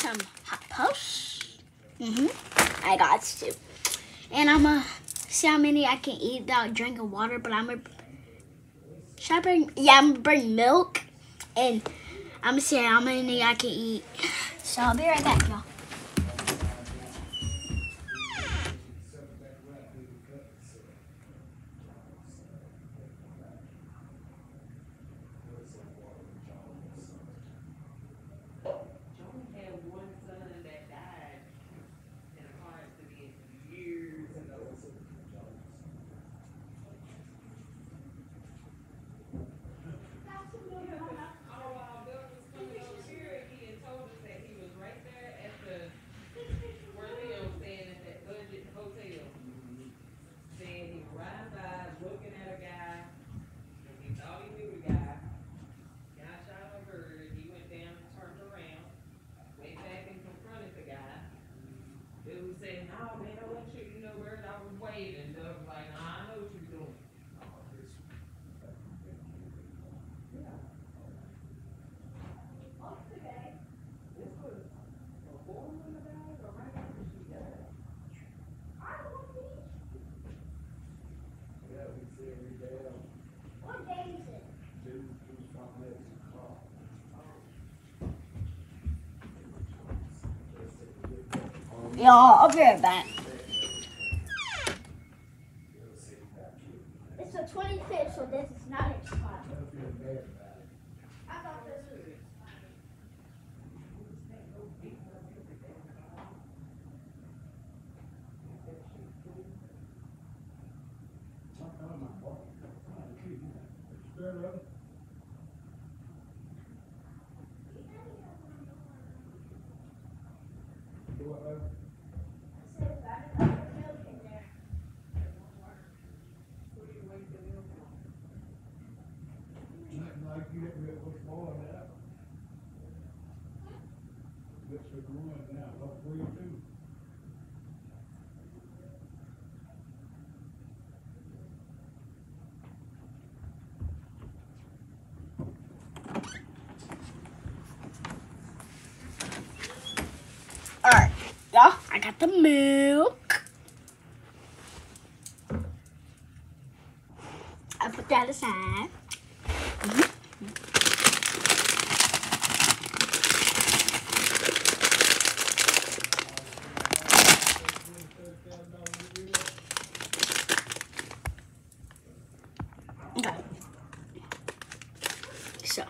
some hot puffs. I got to. And I'm gonna see how many I can eat without drinking water. But I'm gonna. Should I bring? Yeah, I'm gonna bring milk, and I'm gonna see how many I can eat. So I'll be right back, y'all. Y'all, I'll be right back. It's the 25th, so this is not expired. I thought this was expired. Alright, y'all, I got the milk. I put that aside. Okay. So.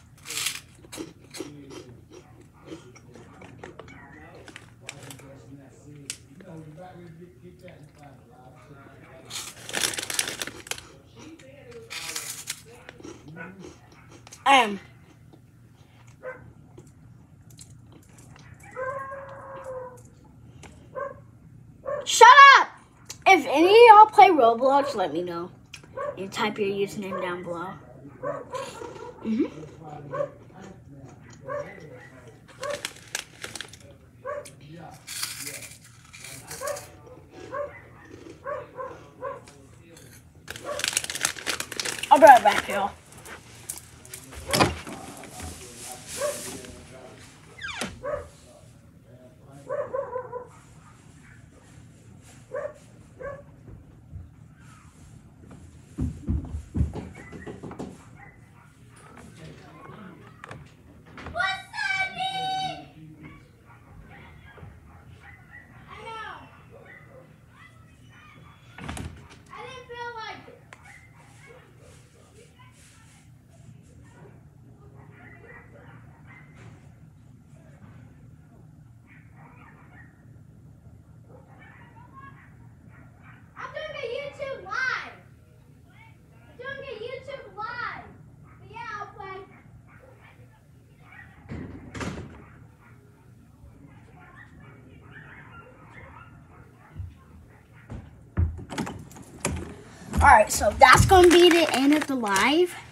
Shut up! If any of y'all play Roblox, let me know. You type your username down below. I'll be right back, y'all. Alright, so that's going to be the end of the live.